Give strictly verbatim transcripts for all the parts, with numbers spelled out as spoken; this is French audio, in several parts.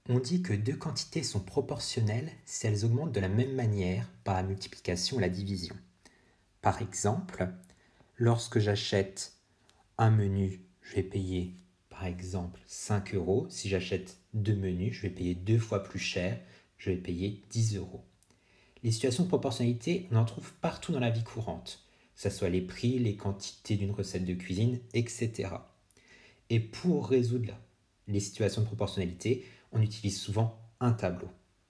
On dit que deux quantités sont proportionnelles si elles augmentent de la même manière par la multiplication et la division. Par exemple, lorsque j'achète un menu, je vais payer par exemple cinq euros. Si j'achète deux menus, je vais payer deux fois plus cher, je vais payer dix euros. Les situations de proportionnalité, on en trouve partout dans la vie courante, que ce soit les prix, les quantités d'une recette de cuisine, et cetera. Et pour résoudre les situations de proportionnalité, on utilise souvent un tableau.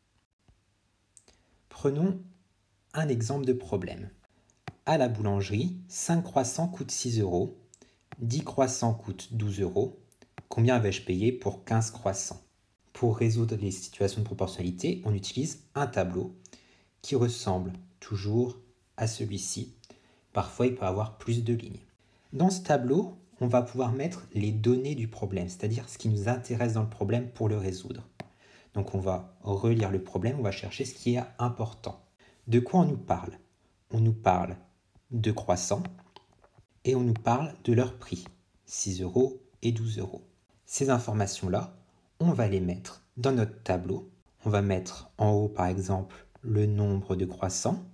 Prenons un exemple de problème. À la boulangerie, cinq croissants coûtent six euros, dix croissants coûtent douze euros. Combien vais-je payer pour quinze croissants? Pour résoudre les situations de proportionnalité, on utilise un tableau qui ressemble toujours à celui-ci. Parfois, il peut avoir plus de lignes. Dans ce tableau, on va pouvoir mettre les données du problème, c'est-à-dire ce qui nous intéresse dans le problème pour le résoudre. Donc on va relire le problème, on va chercher ce qui est important. De quoi on nous parle? On nous parle de croissants et on nous parle de leur prix, six euros et douze euros. Ces informations-là, on va les mettre dans notre tableau. On va mettre en haut, par exemple, le nombre de croissants.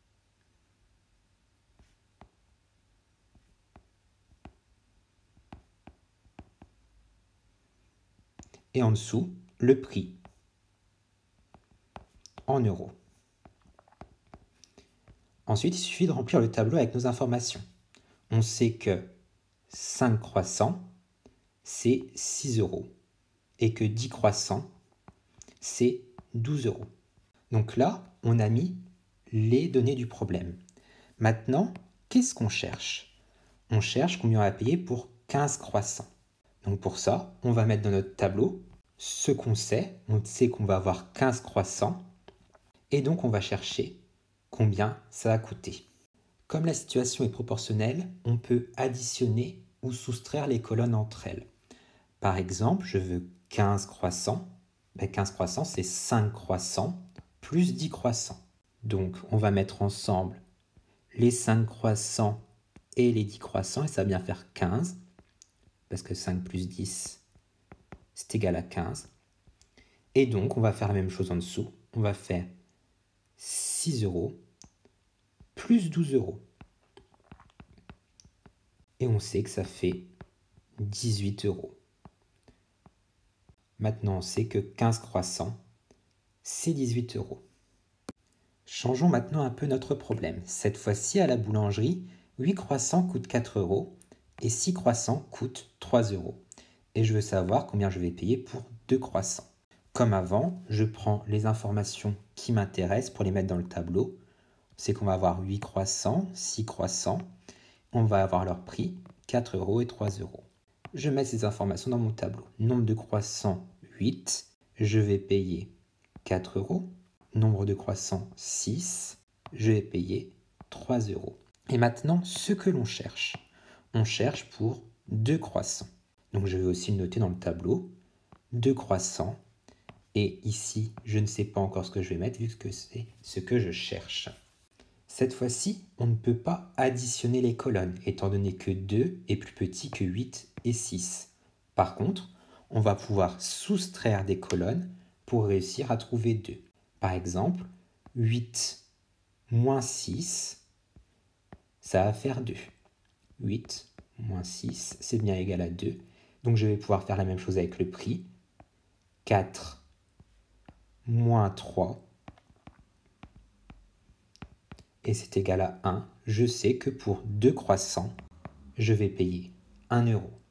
Et en dessous, le prix en euros. Ensuite, il suffit de remplir le tableau avec nos informations. On sait que cinq croissants, c'est six euros. Et que dix croissants, c'est douze euros. Donc là, on a mis les données du problème. Maintenant, qu'est-ce qu'on cherche? On cherche combien on va payer pour quinze croissants. Donc pour ça, on va mettre dans notre tableau ce qu'on sait. On sait qu'on va avoir quinze croissants. Et donc on va chercher combien ça va coûter. Comme la situation est proportionnelle, on peut additionner ou soustraire les colonnes entre elles. Par exemple, je veux quinze croissants. Ben quinze croissants, c'est cinq croissants plus dix croissants. Donc, on va mettre ensemble les cinq croissants et les dix croissants, et ça va bien faire quinze, parce que cinq plus dix, c'est égal à quinze. Et donc, on va faire la même chose en dessous. On va faire six euros plus douze euros. Et on sait que ça fait dix-huit euros. Maintenant, on sait que quinze croissants, c'est dix-huit euros. Changeons maintenant un peu notre problème. Cette fois-ci, à la boulangerie, huit croissants coûtent quatre euros et six croissants coûtent trois euros. Et je veux savoir combien je vais payer pour deux croissants. Comme avant, je prends les informations qui m'intéressent pour les mettre dans le tableau. C'est qu'on va avoir huit croissants, six croissants. On va avoir leur prix, quatre euros et trois euros. Je mets ces informations dans mon tableau. Nombre de croissants, huit. Je vais payer quatre euros. Nombre de croissants, six. Je vais payer trois euros. Et maintenant, ce que l'on cherche. On cherche pour deux croissants. Donc je vais aussi le noter dans le tableau. deux croissants. Et ici, je ne sais pas encore ce que je vais mettre vu que c'est ce que je cherche. Cette fois-ci, on ne peut pas additionner les colonnes, étant donné que deux est plus petit que huit et six. Par contre, on va pouvoir soustraire des colonnes pour réussir à trouver deux. Par exemple, huit moins six, ça va faire deux. huit moins six, c'est bien égal à deux. Donc je vais pouvoir faire la même chose avec le prix. quatre moins trois, et c'est égal à un. Je sais que pour deux croissants, je vais payer un euro.